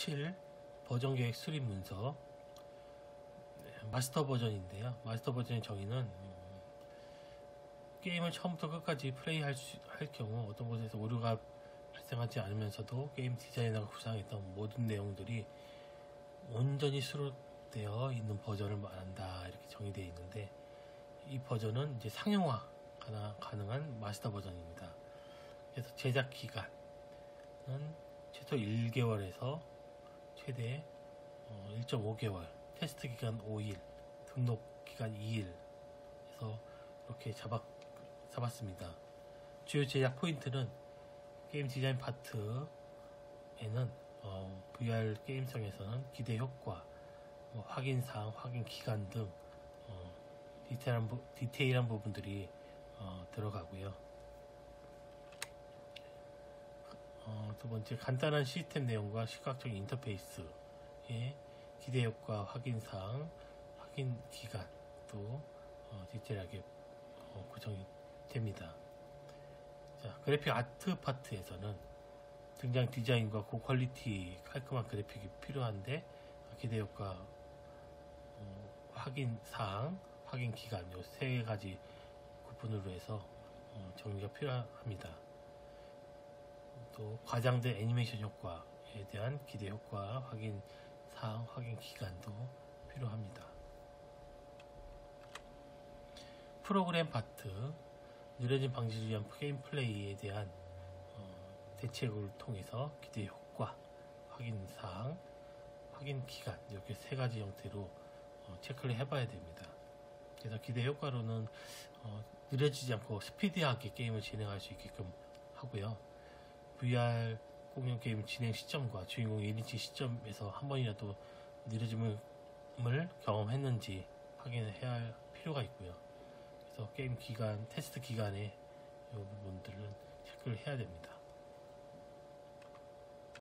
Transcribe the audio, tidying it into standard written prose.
1.7 버전 계획 수립 문서, 마스터 버전인데요. 마스터 버전의 정의는 게임을 처음부터 끝까지 플레이할 경우 어떤 곳에서 오류가 발생하지 않으면서도 게임 디자이너가 구상했던 모든 내용들이 온전히 수록되어 있는 버전을 말한다, 이렇게 정의되어 있는데, 이 버전은 이제 상용화 가능한 마스터 버전입니다. 그래서 제작 기간은 최소 1개월에서 최대 1.5개월, 테스트 기간 5일, 등록 기간 2일 해서 이렇게 잡았습니다. 주요 제작 포인트는 게임 디자인 파트에는 VR 게임성에서는 기대 효과, 확인사항, 확인 기간 등 디테일한 부분들이 들어가고요. 두 번째, 간단한 시스템 내용과 시각적인 인터페이스의 기대 효과, 확인사항, 확인 기간도 디테일하게 구성이 됩니다. 자, 그래픽 아트 파트에서는 등장 디자인과 고퀄리티 깔끔한 그래픽이 필요한데, 기대 효과, 확인 사항, 확인 기간, 요 세 가지 구분으로 해서 정리가 필요합니다. 또 과장된 애니메이션 효과에 대한 기대 효과, 확인 사항, 확인 기간도 필요합니다. 프로그램 파트, 느려진 방지를 위한 게임 플레이에 대한 대책을 통해서 기대 효과, 확인 사항, 확인 기간, 이렇게 세 가지 형태로 체크를 해봐야 됩니다. 그래서 기대 효과로는 느려지지 않고 스피디하게 게임을 진행할 수 있게끔 하고요. VR 공연 게임 진행 시점과 주인공 1인칭 시점에서 한 번이라도 느려짐을 경험했는지 확인해야 할 필요가 있고요. 그래서 게임 기간, 테스트 기간에 이 부분들은 체크를 해야 됩니다.